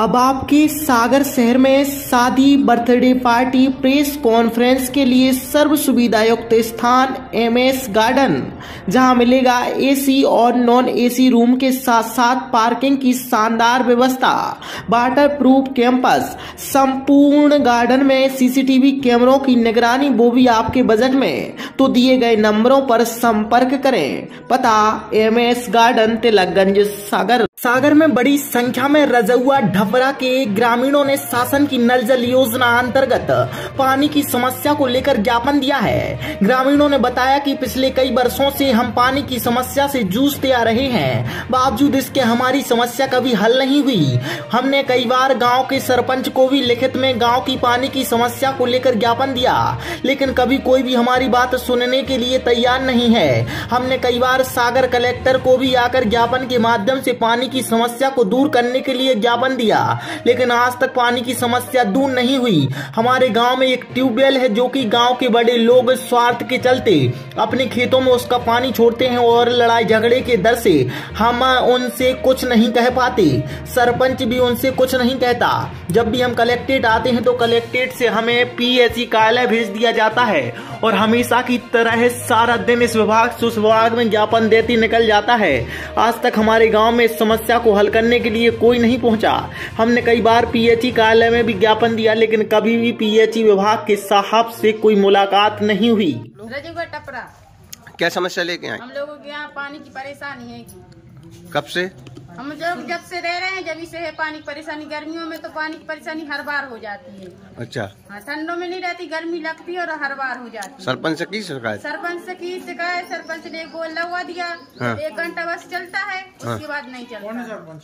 अब आपके सागर शहर में शादी, बर्थडे पार्टी, प्रेस कॉन्फ्रेंस के लिए सर्व सुविधा युक्त स्थान एमएस गार्डन, जहां मिलेगा एसी और नॉन एसी रूम के साथ साथ पार्किंग की शानदार व्यवस्था, वाटर प्रूफ कैंपस, संपूर्ण गार्डन में सीसीटीवी कैमरों की निगरानी, वो भी आपके बजट में। तो दिए गए नंबरों पर संपर्क करें। पता एमएस गार्डन, तिलकगंज, सागर में बड़ी संख्या में रजौआ ढपरा के ग्रामीणों ने शासन की नल जल योजना अंतर्गत पानी की समस्या को लेकर ज्ञापन दिया है। ग्रामीणों ने बताया कि पिछले कई वर्षों से हम पानी की समस्या से जूझते आ रहे हैं, बावजूद इसके हमारी समस्या कभी हल नहीं हुई। हमने कई बार गांव के सरपंच को भी लिखित में गांव की पानी की समस्या को लेकर ज्ञापन दिया, लेकिन कभी कोई भी हमारी बात सुनने के लिए तैयार नहीं है। हमने कई बार सागर कलेक्टर को भी आकर ज्ञापन के माध्यम से पानी की समस्या को दूर करने के लिए ज्ञापन दिया, लेकिन आज तक पानी की समस्या दूर नहीं हुई। हमारे गांव में एक ट्यूबवेल है जो कि गांव के बड़े लोग स्वार्थ के चलते अपने खेतों में उसका पानी छोड़ते हैं और लड़ाई झगड़े के डर से हम उनसे कुछ नहीं कह पाते। सरपंच भी उनसे कुछ नहीं कहता। जब भी हम कलेक्ट्रेट आते हैं तो कलेक्ट्रेट से हमें पीएचई कार्यालय भेज दिया जाता है और हमेशा की तरह सारा दिन इस विभाग से उस विभाग में ज्ञापन देती निकल जाता है। आज तक हमारे गांव में इस समस्या को हल करने के लिए कोई नहीं पहुंचा। हमने कई बार पीएचई कार्यालय में भी ज्ञापन दिया, लेकिन कभी भी पीएचई विभाग के साहब से कोई मुलाकात नहीं हुई। टपरा क्या समस्या लेके आए? हम लोगों के यहाँ पानी की परेशानी है। कब से? हम लोग जब से रह रहे हैं जब से है पानी की परेशानी। गर्मियों में तो पानी की परेशानी हर बार हो जाती है। अच्छा। हाँ, ठंडों में नहीं रहती, गर्मी लगती है और हर बार हो जाती है। सरपंच से की शिकायत? सरपंच से की शिकायत, सरपंच ने बोल लगवा दिया। हाँ। 1 घंटा बस चलता है, हाँ। उसके बाद नहीं चलता।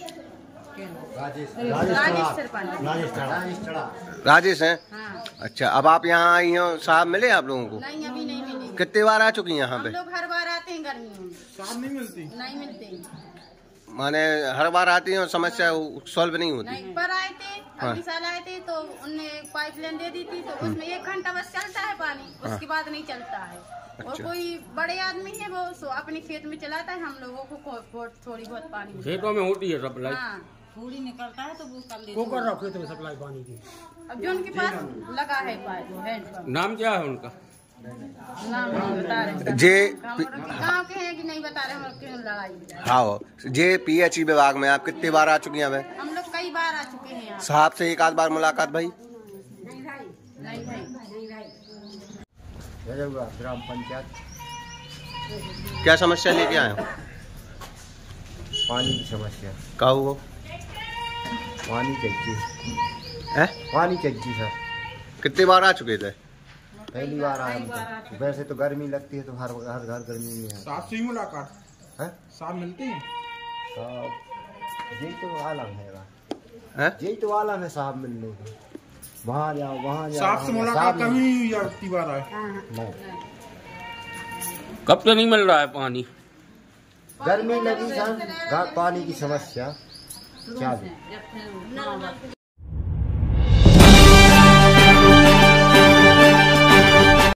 राजेश हैं? हाँ। अच्छा, अब आप यहाँ आई हो, साहब मिले आप लोगों को? नहीं, अभी नहीं मिले। कितने बार आ चुकी हैं यहाँ पे? हम लोग हर बार आते हैं गर्मियों में। साहब नहीं मिलती? नहीं मिलते। माने हर बार आती हैं और समस्या सॉल्व नहीं होती? नहीं, पर आए थे, हाँ। अगली साल आए थे तो उनने पाइपलाइन दे दी थी, तो उसमें 1 घंटा बस चलता है पानी, उसके बाद नहीं चलता है। अच्छा। और कोई बड़े आदमी है वो सो अपने खेत में चलाता है, हम लोगों को थोड़ी बहुत पानी खेतों में होती है सप्लाई। हाँ, थोड़ी निकलता है तो वो कर लेते वो कर रहा खेतों में सप्लाई पानी की। अब जो उनके पास लगा है पाइप हैंडपंप। नाम क्या है उनका? नाम नहीं बता रहे। जे गाँव के हैं कि नहीं बता रहे, हम लोग क्यों लड़ाई। हाँ, जे पीएचई विभाग में आप कितने बार आ चुकी हैं? हम लोग कई बार आ चुके हैं यहाँ। साहब से एक आध बार मुलाकात भाई? नहीं भाई। ग्राम पंचायत। क्या समस्या लेके आए हो? पानी की समस्या। का हुआ? पानी चाहिए। है? पानी चाहिए सर। कितने बार आ चुके थे? पहली बार आए हम तो। वैसे तो गर्मी लगती है तो हर घर गर्मी में है। साहब से ही मुलाकात है? साहब मिलते हैं? साहब यही तो आलम है, हैं? यही तो आलम है साहब मिलने का। वहाँ जाओ वहाँ जाओ। साहब से मुलाकात कभी हुई या कितनी बार आए? नहीं। कब से नहीं मिल रहा है पानी? गर्मी लगी सर, पानी की समस्या चालू।